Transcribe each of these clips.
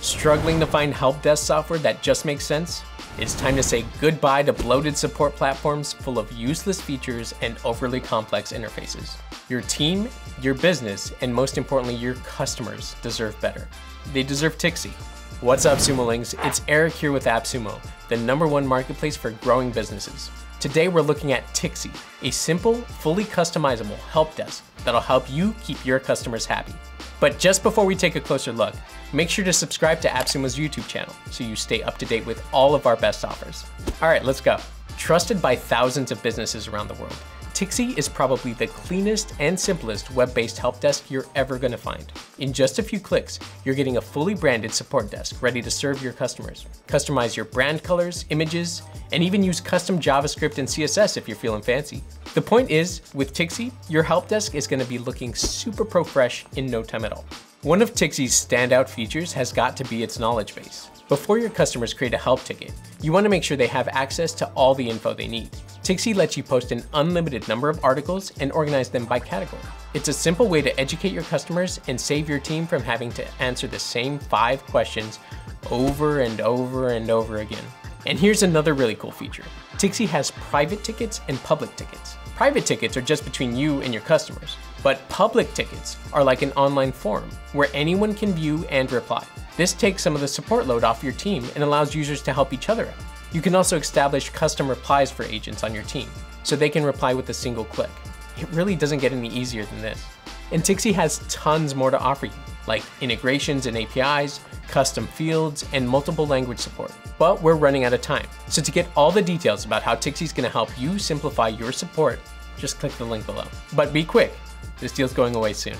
Struggling to find help desk software that just makes sense? It's time to say goodbye to bloated support platforms full of useless features and overly complex interfaces. Your team, your business, and most importantly, your customers deserve better. They deserve Ticksy. What's up, Sumolings? It's Eric here with AppSumo, the #1 marketplace for growing businesses. Today, we're looking at Ticksy, a simple, fully customizable help desk that'll help you keep your customers happy. But just before we take a closer look, make sure to subscribe to AppSumo's YouTube channel so you stay up to date with all of our best offers. All right, let's go. Trusted by thousands of businesses around the world, Ticksy is probably the cleanest and simplest web-based help desk you're ever gonna find. In just a few clicks, you're getting a fully branded support desk ready to serve your customers. Customize your brand colors, images, and even use custom JavaScript and CSS if you're feeling fancy. The point is, with Ticksy, your help desk is gonna be looking super pro fresh in no time at all. One of Ticksy's standout features has got to be its knowledge base. Before your customers create a help ticket, you want to make sure they have access to all the info they need. Ticksy lets you post an unlimited number of articles and organize them by category. It's a simple way to educate your customers and save your team from having to answer the same 5 questions over and over and over again. And here's another really cool feature. Ticksy has private tickets and public tickets. Private tickets are just between you and your customers, but public tickets are like an online forum where anyone can view and reply. This takes some of the support load off your team and allows users to help each other out. You can also establish custom replies for agents on your team, so they can reply with a single click. It really doesn't get any easier than this. And Ticksy has tons more to offer you, like integrations and APIs, custom fields, and multiple language support. But we're running out of time. So to get all the details about how Ticksy's gonna help you simplify your support, just click the link below. But be quick, this deal's going away soon.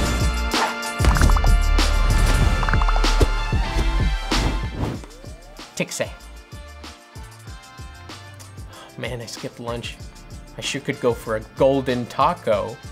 Ticksy. Man, I skipped lunch. I sure could go for a golden taco.